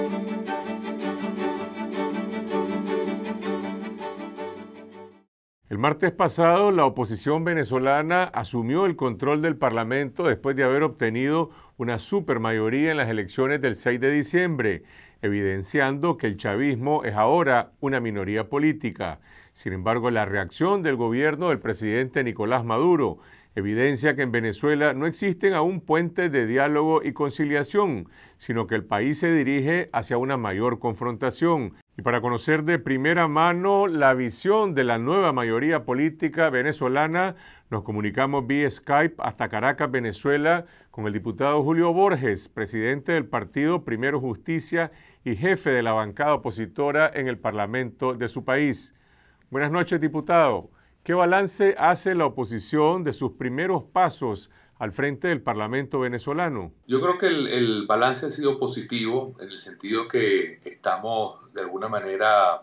El martes pasado, la oposición venezolana asumió el control del Parlamento después de haber obtenido una supermayoría en las elecciones del 6 de diciembre, evidenciando que el chavismo es ahora una minoría política. Sin embargo, la reacción del gobierno del presidente Nicolás Maduro evidencia que en Venezuela no existen aún puentes de diálogo y conciliación, sino que el país se dirige hacia una mayor confrontación. Y para conocer de primera mano la visión de la nueva mayoría política venezolana, nos comunicamos vía Skype hasta Caracas, Venezuela, con el diputado Julio Borges, presidente del partido Primero Justicia y jefe de la bancada opositora en el Parlamento de su país. Buenas noches, diputado. ¿Qué balance hace la oposición de sus primeros pasos al frente del Parlamento venezolano? Yo creo que el balance ha sido positivo en el sentido que estamos de alguna manera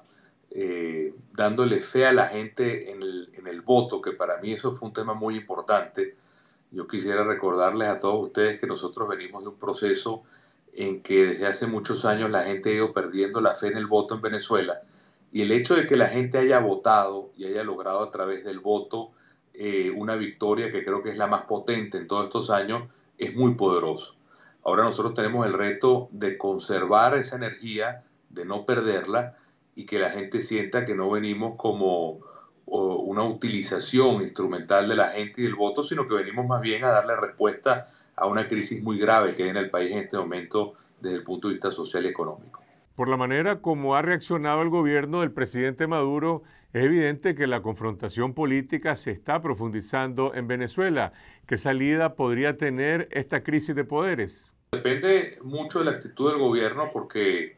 dándole fe a la gente en el voto, que para mí eso fue un tema muy importante. Yo quisiera recordarles a todos ustedes que nosotros venimos de un proceso en que desde hace muchos años la gente ha ido perdiendo la fe en el voto en Venezuela, y el hecho de que la gente haya votado y haya logrado a través del voto una victoria que creo que es la más potente en todos estos años, es muy poderoso. Ahora nosotros tenemos el reto de conservar esa energía, de no perderla, y que la gente sienta que no venimos como una utilización instrumental de la gente y del voto, sino que venimos más bien a darle respuesta a una crisis muy grave que hay en el país en este momento desde el punto de vista social y económico. Por la manera como ha reaccionado el gobierno del presidente Maduro, es evidente que la confrontación política se está profundizando en Venezuela. ¿Qué salida podría tener esta crisis de poderes? Depende mucho de la actitud del gobierno, porque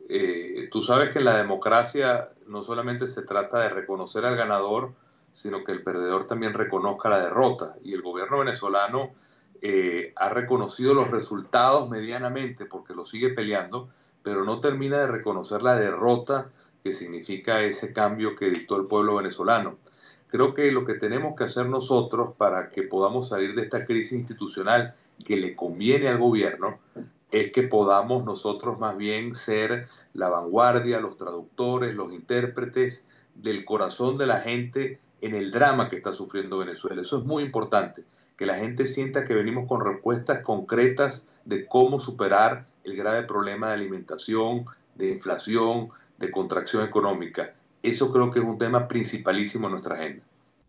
tú sabes que en la democracia no solamente se trata de reconocer al ganador, sino que el perdedor también reconozca la derrota. Y el gobierno venezolano ha reconocido los resultados medianamente, porque lo sigue peleando, pero no termina de reconocer la derrota que significa ese cambio que dictó el pueblo venezolano. Creo que lo que tenemos que hacer nosotros para que podamos salir de esta crisis institucional que le conviene al gobierno es que podamos nosotros más bien ser la vanguardia, los traductores, los intérpretes del corazón de la gente en el drama que está sufriendo Venezuela. Eso es muy importante, que la gente sienta que venimos con respuestas concretas de cómo superar el grave problema de alimentación, de inflación, de contracción económica. Eso creo que es un tema principalísimo en nuestra agenda.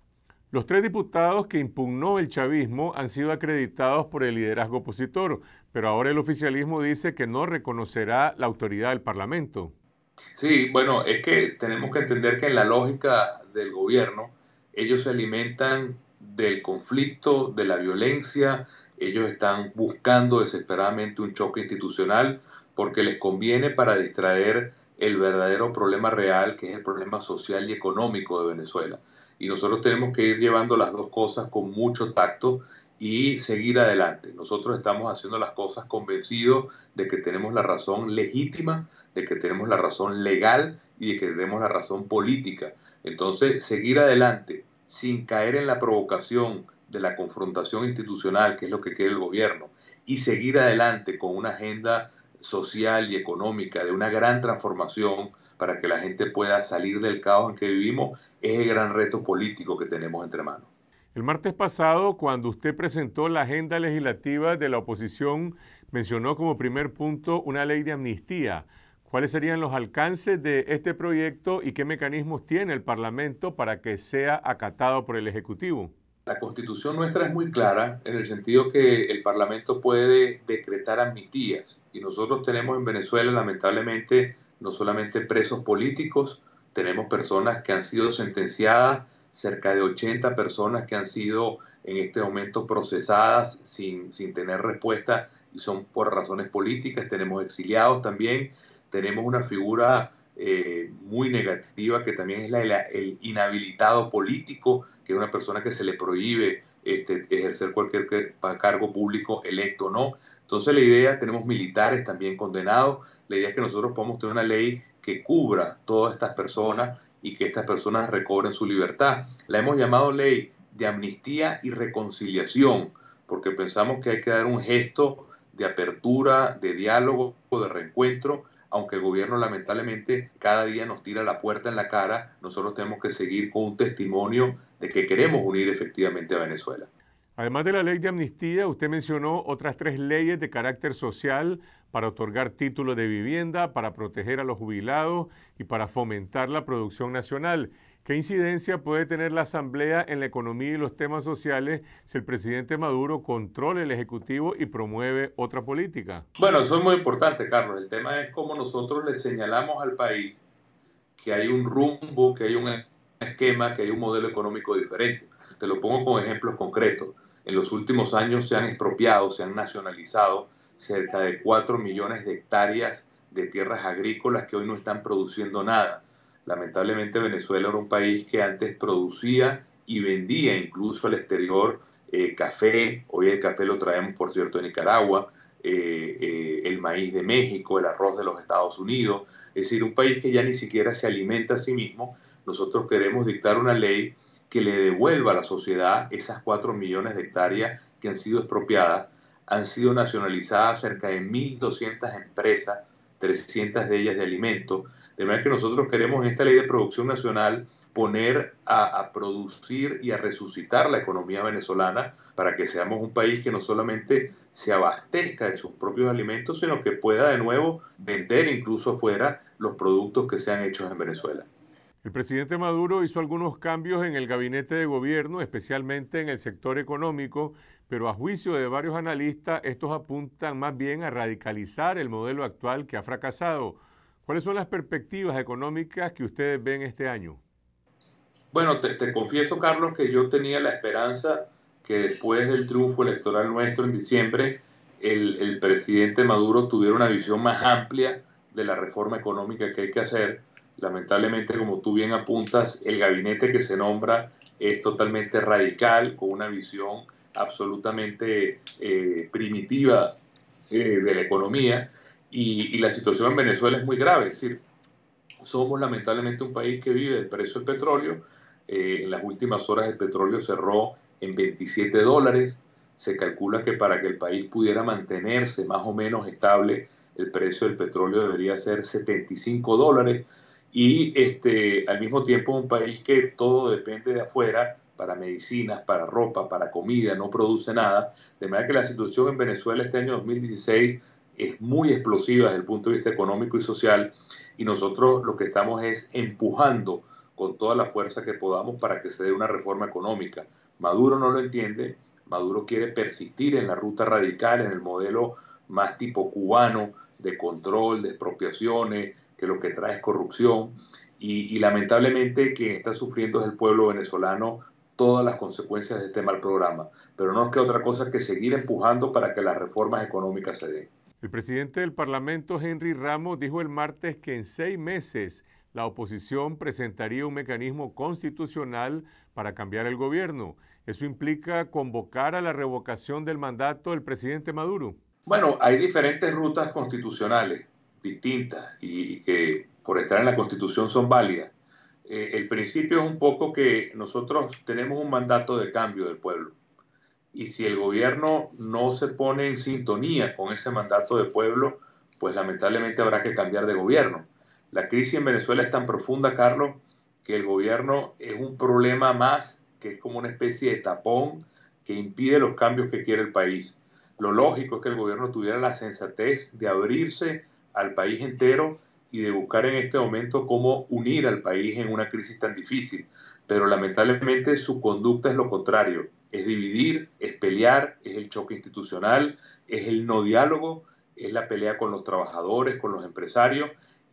Los 3 diputados que impugnó el chavismo han sido acreditados por el liderazgo opositor, pero ahora el oficialismo dice que no reconocerá la autoridad del Parlamento. Sí, bueno, es que tenemos que entender que en la lógica del gobierno, ellos se alimentan del conflicto, de la violencia, ellos están buscando desesperadamente un choque institucional porque les conviene para distraer el verdadero problema real, que es el problema social y económico de Venezuela. Y nosotros tenemos que ir llevando las dos cosas con mucho tacto y seguir adelante. Nosotros estamos haciendo las cosas convencidos de que tenemos la razón legítima, de que tenemos la razón legal y de que tenemos la razón política. Entonces, seguir adelante sin caer en la provocación de la confrontación institucional, que es lo que quiere el gobierno, y seguir adelante con una agenda social y económica de una gran transformación para que la gente pueda salir del caos en que vivimos, es el gran reto político que tenemos entre manos. El martes pasado, cuando usted presentó la agenda legislativa de la oposición, mencionó como primer punto una ley de amnistía. ¿Cuáles serían los alcances de este proyecto y qué mecanismos tiene el Parlamento para que sea acatado por el Ejecutivo? La Constitución nuestra es muy clara en el sentido que el Parlamento puede decretar amnistías, y nosotros tenemos en Venezuela lamentablemente no solamente presos políticos, tenemos personas que han sido sentenciadas, cerca de 80 personas que han sido en este momento procesadas sin tener respuesta y son por razones políticas, tenemos exiliados también, tenemos una figura muy negativa que también es el inhabilitado político, que es una persona que se le prohíbe ejercer cualquier cargo público, electo o no. Entonces la idea, tenemos militares también condenados, la idea es que nosotros podamos tener una ley que cubra todas estas personas y que estas personas recobren su libertad. La hemos llamado ley de amnistía y reconciliación, porque pensamos que hay que dar un gesto de apertura, de diálogo, de reencuentro aunque el gobierno lamentablemente cada día nos tira la puerta en la cara, nosotros tenemos que seguir con un testimonio de que queremos unir efectivamente a Venezuela. Además de la ley de amnistía, usted mencionó otras 3 leyes de carácter social para otorgar títulos de vivienda, para proteger a los jubilados y para fomentar la producción nacional. ¿Qué incidencia puede tener la Asamblea en la economía y los temas sociales si el presidente Maduro controla el Ejecutivo y promueve otra política? Bueno, eso es muy importante, Carlos. El tema es cómo nosotros le señalamos al país que hay un rumbo, que hay un esquema, que hay un modelo económico diferente. Te lo pongo con ejemplos concretos. En los últimos años se han expropiado, se han nacionalizado cerca de 4 millones de hectáreas de tierras agrícolas que hoy no están produciendo nada. Lamentablemente Venezuela era un país que antes producía y vendía incluso al exterior café. Hoy el café lo traemos, por cierto, de Nicaragua, el maíz de México, el arroz de los Estados Unidos. Es decir, un país que ya ni siquiera se alimenta a sí mismo. Nosotros queremos dictar una ley que le devuelva a la sociedad esas 4 millones de hectáreas que han sido expropiadas. Han sido nacionalizadas cerca de 1.200 empresas, 300 de ellas de alimentos. De manera que nosotros queremos en esta ley de producción nacional poner a producir y a resucitar la economía venezolana para que seamos un país que no solamente se abastezca de sus propios alimentos, sino que pueda de nuevo vender incluso afuera los productos que sean hechos en Venezuela. El presidente Maduro hizo algunos cambios en el gabinete de gobierno, especialmente en el sector económico, pero a juicio de varios analistas, estos apuntan más bien a radicalizar el modelo actual que ha fracasado. ¿Cuáles son las perspectivas económicas que ustedes ven este año? Bueno, te confieso, Carlos, que yo tenía la esperanza que después del triunfo electoral nuestro en diciembre, el presidente Maduro tuviera una visión más amplia de la reforma económica que hay que hacer. Lamentablemente, como tú bien apuntas, el gabinete que se nombra es totalmente radical, con una visión absolutamente primitiva de la economía, y la situación en Venezuela es muy grave. Es decir, somos lamentablemente un país que vive del precio del petróleo. En las últimas horas el petróleo cerró en $27. Se calcula que para que el país pudiera mantenerse más o menos estable, el precio del petróleo debería ser $75. Y al mismo tiempo un país que todo depende de afuera para medicinas, para ropa, para comida, no produce nada. De manera que la situación en Venezuela este año 2016 es muy explosiva desde el punto de vista económico y social, y nosotros lo que estamos es empujando con toda la fuerza que podamos para que se dé una reforma económica. Maduro no lo entiende. Maduro quiere persistir en la ruta radical, en el modelo más tipo cubano de control, de expropiaciones, que lo que trae es corrupción, y lamentablemente quien está sufriendo es el pueblo venezolano todas las consecuencias de este mal programa. Pero no es que otra cosa que seguir empujando para que las reformas económicas se den. El presidente del Parlamento, Henry Ramos, dijo el martes que en 6 meses la oposición presentaría un mecanismo constitucional para cambiar el gobierno. ¿Eso implica convocar a la revocación del mandato del presidente Maduro? Bueno, hay diferentes rutas constitucionales distintas y que por estar en la Constitución son válidas. El principio es un poco que nosotros tenemos un mandato de cambio del pueblo, y si el gobierno no se pone en sintonía con ese mandato del pueblo, pues lamentablemente habrá que cambiar de gobierno. La crisis en Venezuela es tan profunda, Carlos, que el gobierno es un problema más, que es como una especie de tapón que impide los cambios que quiere el país. Lo lógico es que el gobierno tuviera la sensatez de abrirse al país entero y de buscar en este momento cómo unir al país en una crisis tan difícil. Pero lamentablemente su conducta es lo contrario. Es dividir, es pelear, es el choque institucional, es el no diálogo, es la pelea con los trabajadores, con los empresarios,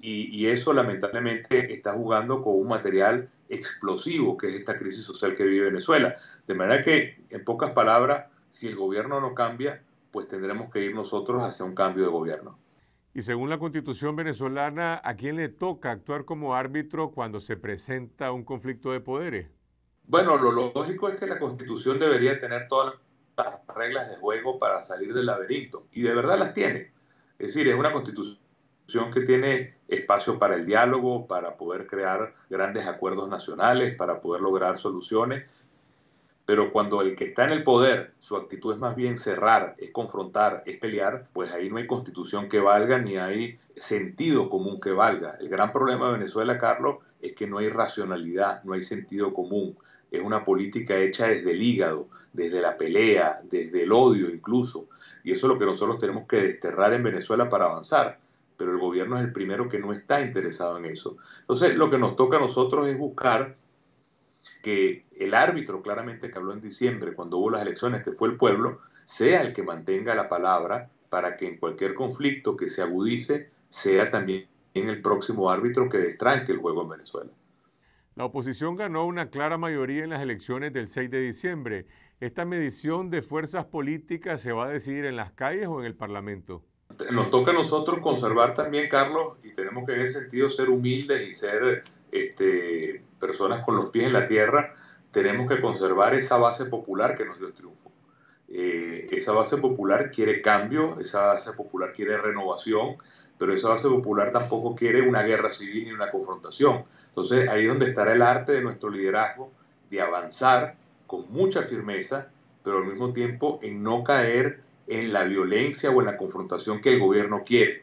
y eso lamentablemente está jugando con un material explosivo que es esta crisis social que vive Venezuela. De manera que, en pocas palabras, si el gobierno no cambia, pues tendremos que ir nosotros hacia un cambio de gobierno. Y según la Constitución venezolana, ¿a quién le toca actuar como árbitro cuando se presenta un conflicto de poderes? Bueno, lo lógico es que la Constitución debería tener todas las reglas de juego para salir del laberinto, y de verdad las tiene. Es decir, es una Constitución que tiene espacio para el diálogo, para poder crear grandes acuerdos nacionales, para poder lograr soluciones, Pero cuando el que está en el poder, su actitud es más bien cerrar, es confrontar, es pelear, pues ahí no hay constitución que valga ni hay sentido común que valga. El gran problema de Venezuela, Carlos, es que no hay racionalidad, no hay sentido común. Es una política hecha desde el hígado, desde la pelea, desde el odio incluso. Y eso es lo que nosotros tenemos que desterrar en Venezuela para avanzar. Pero el gobierno es el primero que no está interesado en eso. Entonces, lo que nos toca a nosotros es buscar que el árbitro claramente que habló en diciembre, cuando hubo las elecciones, que fue el pueblo, sea el que mantenga la palabra para que en cualquier conflicto que se agudice, sea también el próximo árbitro que destranque el juego en Venezuela. La oposición ganó una clara mayoría en las elecciones del 6 de diciembre. ¿Esta medición de fuerzas políticas se va a decidir en las calles o en el Parlamento? Nos toca a nosotros conservar también, Carlos, y tenemos que en ese sentido ser humildes y ser personas con los pies en la tierra. Tenemos que conservar esa base popular que nos dio el triunfo. Esa base popular quiere cambio, esa base popular quiere renovación, pero esa base popular tampoco quiere una guerra civil ni una confrontación. Entonces ahí es donde estará el arte de nuestro liderazgo, de avanzar con mucha firmeza, pero al mismo tiempo en no caer en la violencia o en la confrontación que el gobierno quiere.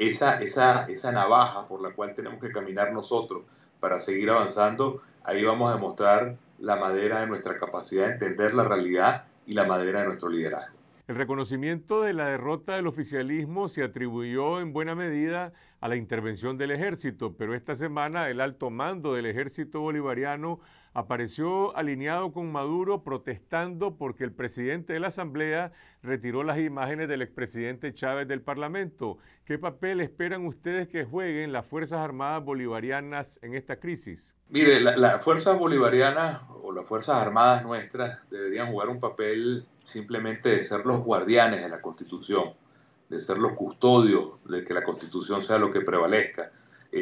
Esa navaja por la cual tenemos que caminar nosotros para seguir avanzando, ahí vamos a demostrar la madera de nuestra capacidad de entender la realidad y la madera de nuestro liderazgo. El reconocimiento de la derrota del oficialismo se atribuyó en buena medida a la intervención del ejército, pero esta semana el alto mando del ejército bolivariano apareció alineado con Maduro protestando porque el presidente de la Asamblea retiró las imágenes del expresidente Chávez del Parlamento. ¿Qué papel esperan ustedes que jueguen las Fuerzas Armadas bolivarianas en esta crisis? Mire, las fuerzas bolivarianas o las Fuerzas Armadas nuestras deberían jugar un papel simplemente de ser los guardianes de la Constitución, de ser los custodios de que la Constitución sea lo que prevalezca.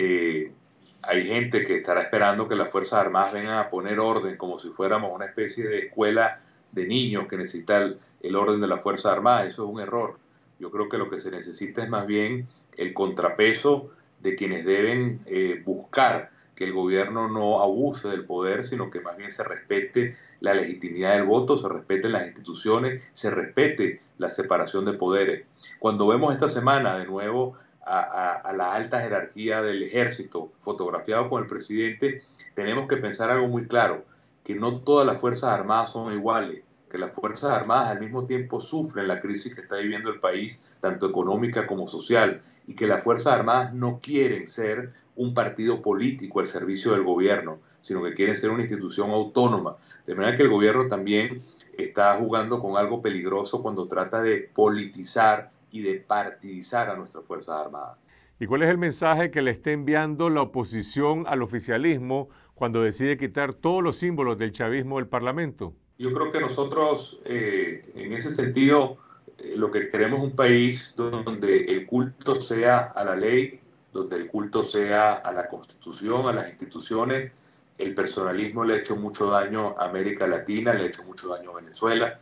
Hay gente que estará esperando que las Fuerzas Armadas vengan a poner orden como si fuéramos una especie de escuela de niños que necesita el orden de las Fuerzas Armadas. Eso es un error. Yo creo que lo que se necesita es más bien el contrapeso de quienes deben buscar que el gobierno no abuse del poder, sino que más bien se respete la legitimidad del voto, se respeten las instituciones, se respete la separación de poderes. Cuando vemos esta semana de nuevo a la alta jerarquía del ejército fotografiado con el presidente, tenemos que pensar algo muy claro, que no todas las Fuerzas Armadas son iguales, que las Fuerzas Armadas al mismo tiempo sufren la crisis que está viviendo el país, tanto económica como social, y que las Fuerzas Armadas no quieren ser un partido político al servicio del gobierno, sino que quieren ser una institución autónoma. De manera que el gobierno también está jugando con algo peligroso cuando trata de politizar y de partidizar a nuestras Fuerzas Armadas. ¿Y cuál es el mensaje que le está enviando la oposición al oficialismo cuando decide quitar todos los símbolos del chavismo del Parlamento? Yo creo que nosotros, en ese sentido, lo que queremos es un país donde el culto sea a la ley, donde el culto sea a la Constitución, a las instituciones. El personalismo le ha hecho mucho daño a América Latina, le ha hecho mucho daño a Venezuela.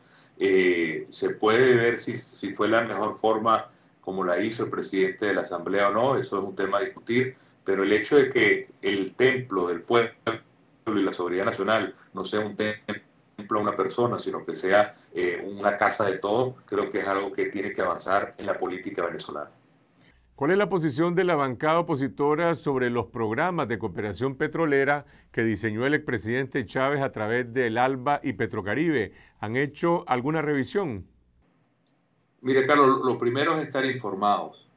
Se puede ver si fue la mejor forma como la hizo el presidente de la Asamblea o no, eso es un tema a discutir, pero el hecho de que el templo del pueblo y la soberanía nacional no sea un templo a una persona, sino que sea una casa de todos, creo que es algo que tiene que avanzar en la política venezolana. ¿Cuál es la posición de la bancada opositora sobre los programas de cooperación petrolera que diseñó el expresidente Chávez a través del ALBA y Petrocaribe? ¿Han hecho alguna revisión? Mire, Carlos, lo primero es estar informados.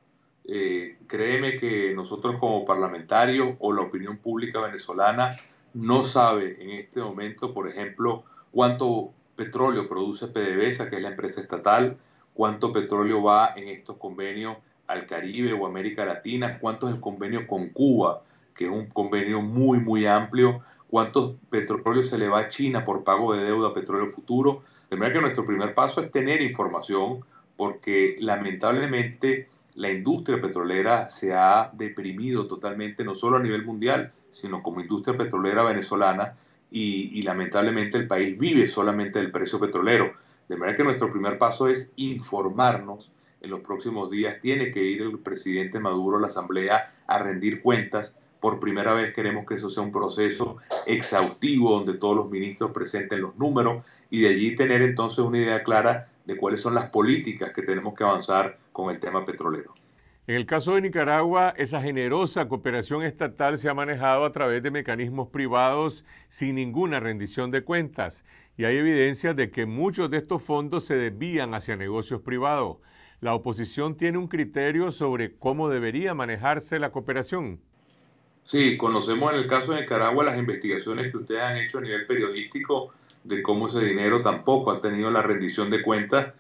Créeme que nosotros como parlamentarios o la opinión pública venezolana no sabe en este momento, por ejemplo, cuánto petróleo produce PDVSA, que es la empresa estatal, cuánto petróleo va en estos convenios al Caribe o América Latina, cuánto es el convenio con Cuba, que es un convenio muy, muy amplio, cuánto petróleo se le va a China por pago de deuda a Petróleo Futuro. De manera que nuestro primer paso es tener información, porque lamentablemente la industria petrolera se ha deprimido totalmente, no solo a nivel mundial, sino como industria petrolera venezolana, y lamentablemente el país vive solamente del precio petrolero. De manera que nuestro primer paso es informarnos. En los próximos días tiene que ir el presidente Maduro a la Asamblea a rendir cuentas Por primera vez queremos que eso sea un proceso exhaustivo donde todos los ministros presenten los números y de allí tener entonces una idea clara de cuáles son las políticas que tenemos que avanzar con el tema petrolero. En el caso de Nicaragua, esa generosa cooperación estatal se ha manejado a través de mecanismos privados sin ninguna rendición de cuentas y hay evidencias de que muchos de estos fondos se desvían hacia negocios privados. ¿La oposición tiene un criterio sobre cómo debería manejarse la cooperación? Sí, conocemos en el caso de Nicaragua las investigaciones que ustedes han hecho a nivel periodístico de cómo ese dinero tampoco ha tenido la rendición de cuentas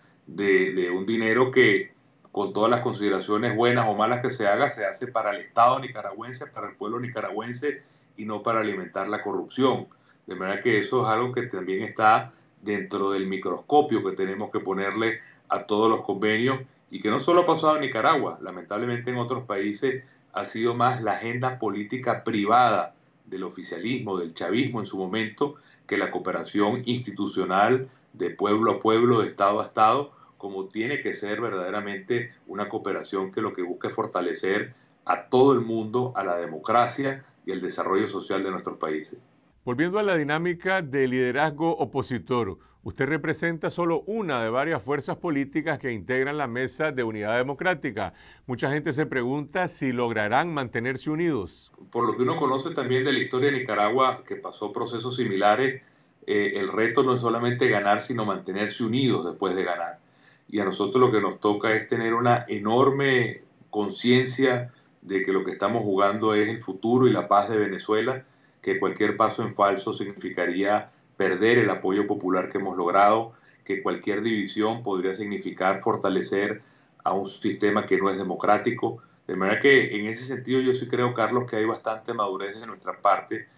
de un dinero que, con todas las consideraciones buenas o malas que se haga, se hace para el Estado nicaragüense, para el pueblo nicaragüense y no para alimentar la corrupción. De manera que eso es algo que también está dentro del microscopio que tenemos que ponerle a todos los convenios y que no solo ha pasado en Nicaragua, lamentablemente en otros países ha sido más la agenda política privada del oficialismo, del chavismo en su momento, que la cooperación institucional de pueblo a pueblo, de Estado a Estado, como tiene que ser verdaderamente una cooperación que lo que busca es fortalecer a todo el mundo, a la democracia y el desarrollo social de nuestros países. Volviendo a la dinámica de liderazgo opositor, usted representa solo una de varias fuerzas políticas que integran la Mesa de Unidad Democrática. Mucha gente se pregunta si lograrán mantenerse unidos. Por lo que uno conoce también de la historia de Nicaragua, que pasó procesos similares, el reto no es solamente ganar, sino mantenerse unidos después de ganar. Y a nosotros lo que nos toca es tener una enorme conciencia de que lo que estamos jugando es el futuro y la paz de Venezuela, que cualquier paso en falso significaría perder el apoyo popular que hemos logrado, que cualquier división podría significar fortalecer a un sistema que no es democrático. De manera que en ese sentido yo sí creo, Carlos, que hay bastante madurez de nuestra parte.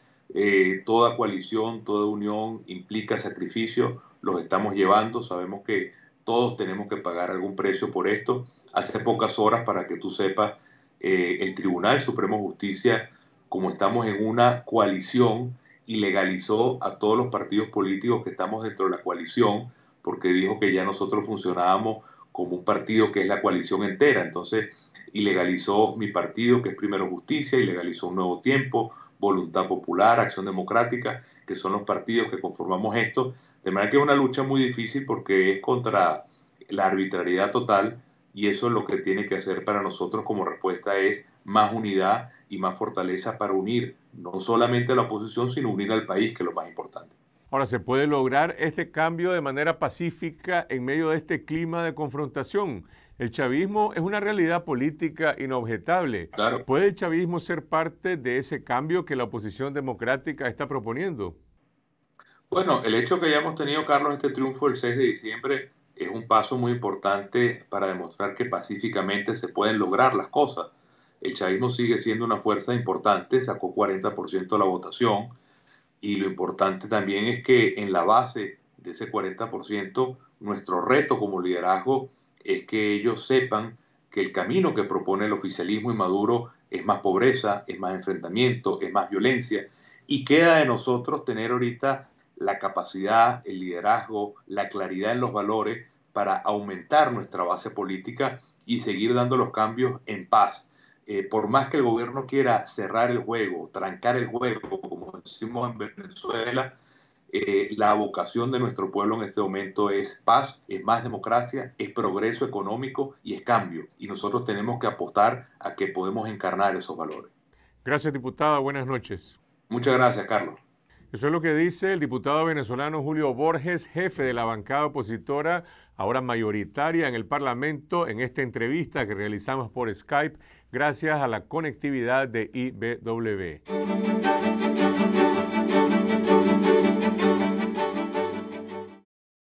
Toda coalición, toda unión implica sacrificio, los estamos llevando, sabemos que todos tenemos que pagar algún precio por esto. Hace pocas horas, para que tú sepas, el Tribunal Supremo de Justicia, como estamos en una coalición, ilegalizó a todos los partidos políticos que estamos dentro de la coalición, porque dijo que ya nosotros funcionábamos como un partido que es la coalición entera. Entonces, ilegalizó mi partido, que es Primero Justicia, ilegalizó Un Nuevo Tiempo, Voluntad Popular, Acción Democrática, que son los partidos que conformamos esto. De manera que es una lucha muy difícil porque es contra la arbitrariedad total y eso es lo que tiene que hacer para nosotros como respuesta es más unidad y más fortaleza para unir no solamente a la oposición, sino unir al país, que es lo más importante. Ahora, ¿se puede lograr este cambio de manera pacífica en medio de este clima de confrontación? El chavismo es una realidad política inobjetable. Claro. ¿Puede el chavismo ser parte de ese cambio que la oposición democrática está proponiendo? Bueno, el hecho que hayamos tenido, Carlos, este triunfo el 6 de diciembre es un paso muy importante para demostrar que pacíficamente se pueden lograr las cosas. El chavismo sigue siendo una fuerza importante, sacó 40% de la votación y lo importante también es que en la base de ese 40%, nuestro reto como liderazgo es que ellos sepan que el camino que propone el oficialismo y Maduro es más pobreza, es más enfrentamiento, es más violencia y queda de nosotros tener ahorita la capacidad, el liderazgo, la claridad en los valores para aumentar nuestra base política y seguir dando los cambios en paz. Por más que el gobierno quiera cerrar el juego, trancar el juego, como decimos en Venezuela, la vocación de nuestro pueblo en este momento es paz, es más democracia, es progreso económico y es cambio. Y nosotros tenemos que apostar a que podemos encarnar esos valores. Gracias, diputada. Buenas noches. Muchas gracias, Carlos. Eso es lo que dice el diputado venezolano Julio Borges, jefe de la bancada opositora, ahora mayoritaria en el Parlamento, en esta entrevista que realizamos por Skype, gracias a la conectividad de IBW.